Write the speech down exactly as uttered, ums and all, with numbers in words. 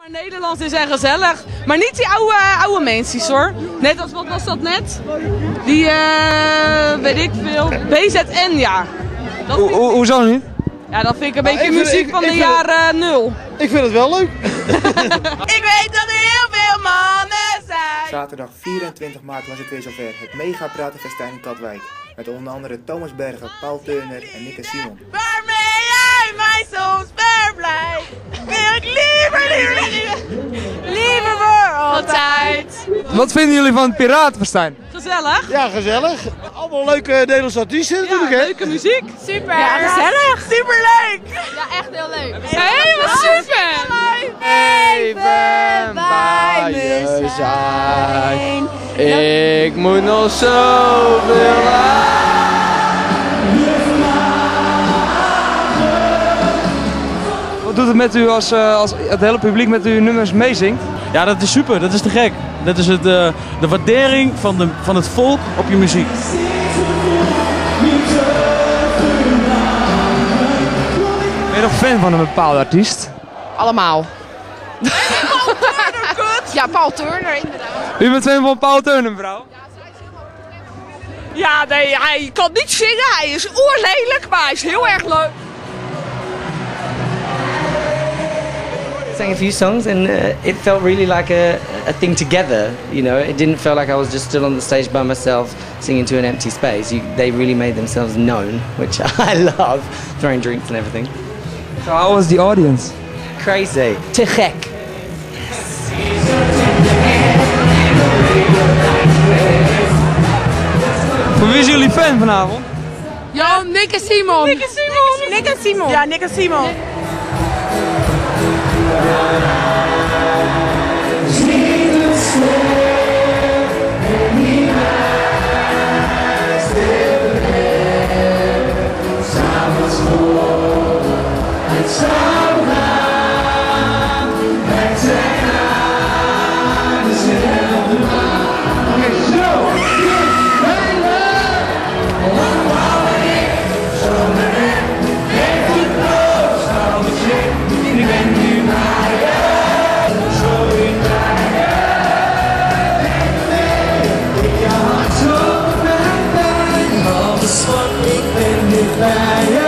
Nederlands is echt gezellig, maar niet die oude, oude mensen hoor. Net als, wat was dat net? Die, uh, weet ik veel, B Z N, ja. Dat Ho, ho, hoezo niet? Ja, dat vind ik een beetje muziek ik, van de jaren nul. Ik vind het wel leuk. Ik weet dat er heel veel mannen zijn. Zaterdag vierentwintig maart was het weer zover, het Mega Pratenfestijn in Katwijk. Met onder andere Thomas Bergen, Paul Turner en Nick en Simon. Waarmee jij mij soms verblijd, wil ik liever, liever, liever, liever voor altijd. Wat vinden jullie van het Piratenfestijn? Gezellig. Ja, gezellig. Allemaal leuke Nederlandse artiesten natuurlijk, ja, hè? leuke muziek. Super. Ja, gezellig. Superleuk. Ja, echt heel leuk. Ja, helemaal super. Even bij je zijn. Ik moet nog zoveel aan. Wat doet het met u als, uh, als het hele publiek met uw nummers meezingt? Ja, dat is super. Dat is te gek. Dat is het, uh, de waardering van, de, van het volk op je muziek. Ben je nog fan van een bepaalde artiest? Allemaal. Paul Turner, goed. Ja, Paul Turner, inderdaad. U bent fan van Paul Turner, mevrouw? Ja, nee, hij kan niet zingen. Hij is oerlelijk, maar hij is heel erg leuk. Sang a few songs and uh, it felt really like a, a thing together, you know. It didn't feel like I was just stood on the stage by myself singing to an empty space. You, they really made themselves known, which I love, throwing drinks and everything. So how was the audience? Crazy. Te gek. Voor wie is jullie fan vanavond? Ja, Nick en Simon. Nick en Simon. Nick en Simon. Ja, Nick en Simon. Ik ben dichtbij.